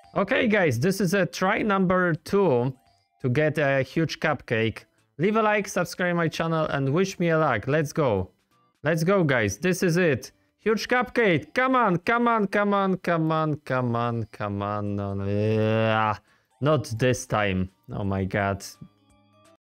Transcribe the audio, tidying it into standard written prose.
Okay, guys, this is a try number 2 to get a huge cupcake. Leave a like, subscribe my channel, and wish me a luck. Let's go. Let's go, guys. This is it. Huge cupcake. Come on, come on, come on, come on, come on, come on. Not this time. Oh my god.